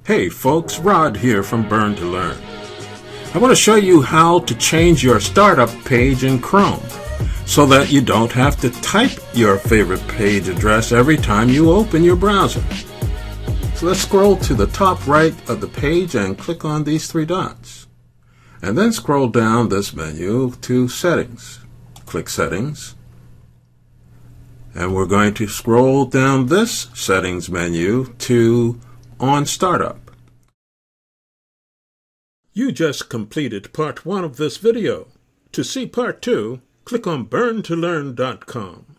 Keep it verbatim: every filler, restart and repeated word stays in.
Hey folks, Rod here from Burn to Learn. I want to show you how to change your startup page in Chrome so that you don't have to type your favorite page address every time you open your browser. So let's scroll to the top right of the page and click on these three dots. And then scroll down this menu to Settings. Click Settings. And we're going to scroll down this Settings menu to On Startup. You just completed part one of this video. To see part two, click on burn to learn dot com.